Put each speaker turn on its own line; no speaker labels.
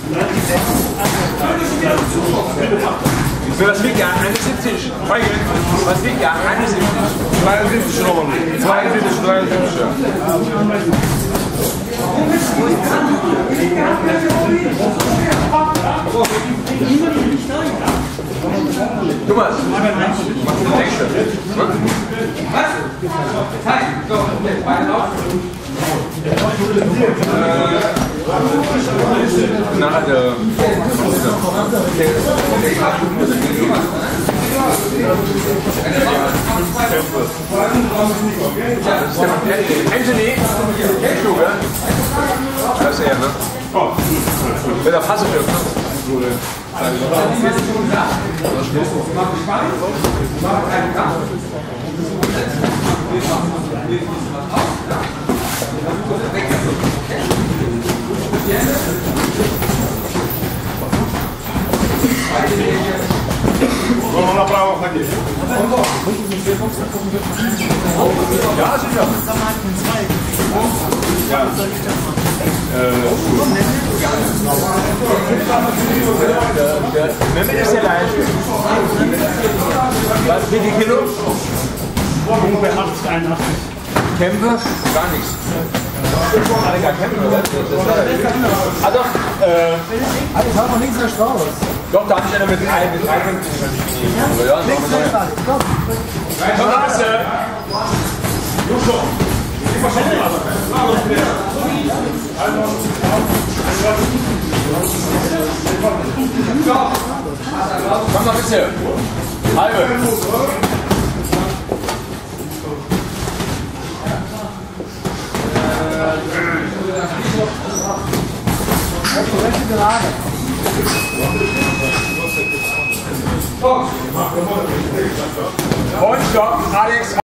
Was wiegt ja 71? Was wiegt ja 71?
72 Euro. 72, 73.
Thomas, nächste. Was? Hi, so, jetzt Beine auf. Nachher der Anthony, kennst du, gell? Das ist er, ne? Mit der Fasse für.
Wollen wir направо ходить?
Ja, sicher.
Ja.
Mehmet ist der Leiche. Was, wie viel Kilo?
Ungefähr 80, 81.
Kämpfe? Gar nichts. Alle gar kämpfen, oder? Ah doch,
Alles haben wir links der Straße.
doch, da hatte ich einer mit drei Kämpfen. Ja,
Links der Straße, komm.
Thomas, komm mal ein bisschen. Halbe. Und stopp, Alex.